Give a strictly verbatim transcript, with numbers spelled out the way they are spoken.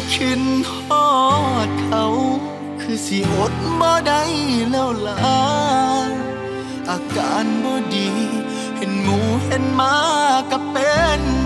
ขึ้นฮอดเขาคือสิอดบ่ได้แล้วล่ะอาการบ่ดีเห็นหมูเห็นหมาก็เป็น